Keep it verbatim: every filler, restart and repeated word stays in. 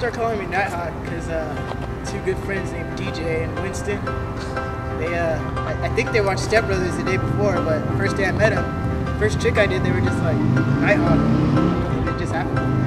start calling me Nighthawk because uh, two good friends named D J and Winston, they, uh, I, I think they watched Step Brothers the day before, but the first day I met them, first trick I did, they were just like, Nighthawk. And it just happened.